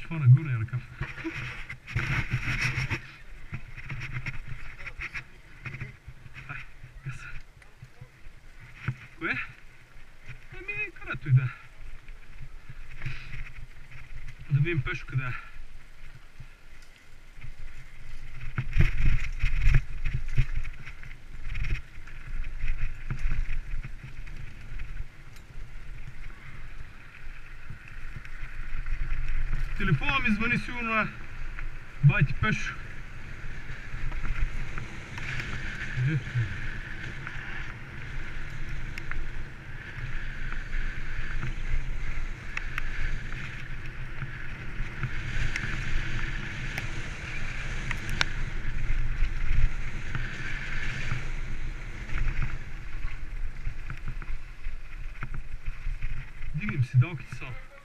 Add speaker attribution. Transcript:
Speaker 1: телефона, горния ръкав. Кое? Ами, където и да. Да видим Пешо къде е. Телефона ми звъни сигурно на байти Пешо. Дигнем си далките са.